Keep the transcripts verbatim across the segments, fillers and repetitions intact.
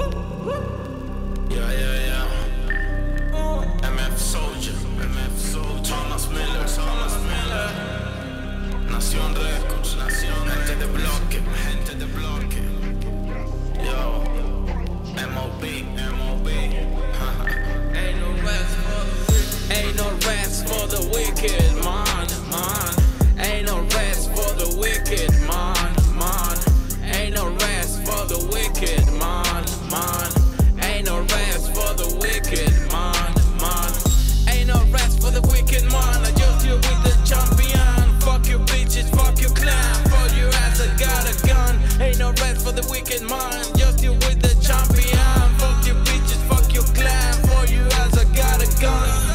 Yeah, yeah, yeah. M F Soldier, M F Soldier. Thomas Miller, Thomas Miller. Nación Records, Nación. Gente de bloque, gente de bloque. Yo, M O B, M O B. Ain't no rest for the Ain't no rest for the wicked, man, man. Ain't no rest for the wicked, man, man. Ain't no rest for the wicked, man, man. Ain't no rest for the wicked, man, man. Ain't no rest for the wicked, man. I just deal with the champion. Fuck your bitches, fuck your clan. For your ass, I got a gun. Ain't no rest for the wicked, man. Just deal with the champion. Fuck your bitches, fuck your clan. For your ass, I got a gun.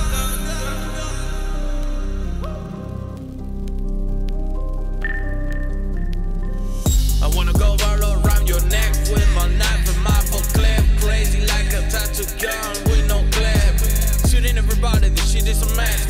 I wanna go all around your neck with my knife and my full clip. Crazy like a tattoo gun with no clip. Shooting everybody, this shit is a mess.